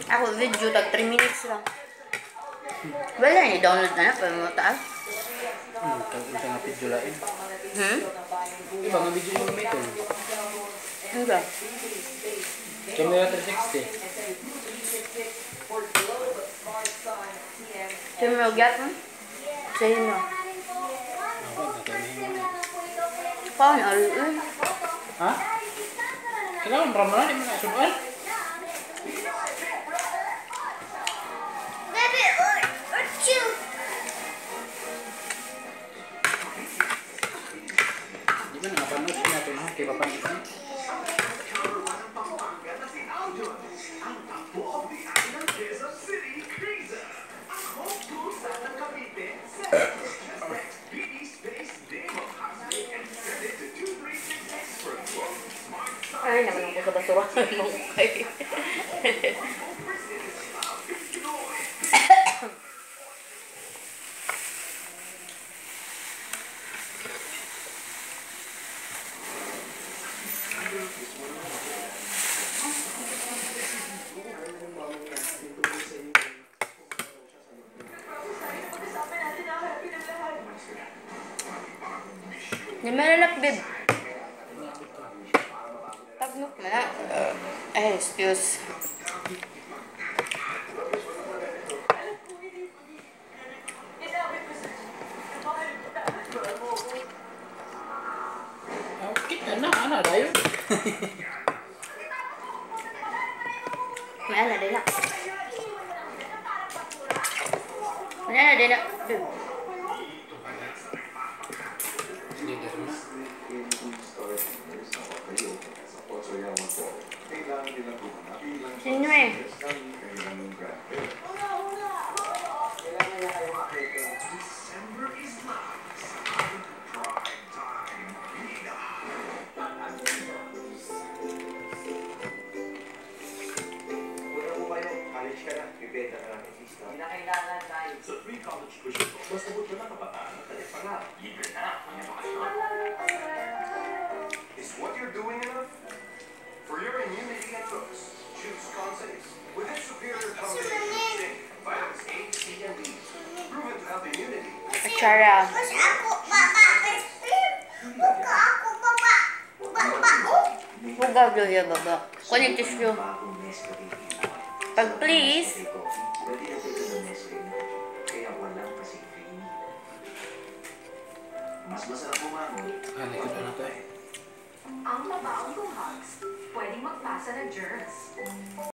Ako video, tag 3 minutes lang. Wala ni download na na, pero mo taas. Ito nga video lain. Iba nga video yung may ito. Enggak. Camera 360. Cuma mau lihat kan? Saya mau. Kau nak lu? Hah? Kailangan ramalan di mana soal? Di mana apa nus na ito na kay Papa Nito? Ay, naman ako sa basura ng ukay. Di malalap, babe. Tagnok mo na. Ay, excuse. Kita na, ana dayo. May ana din na. May ana din na. Sino eh? Sa free college tuition ko, basta mo na kabataan at pag-aaral. Libre na ang edukasyon. Is what you're doing enough? For your immunity and books, choose Consace. With its superior combination of zinc, vitamins A, C, and D, proven to help immunity. Acara. Buga dulu ya, Baba. Kunin tisu. Pag please. Mas masarap bumangon. Likod na to eh. Ang mabaong hugs, pwedeng magpasa ng germs.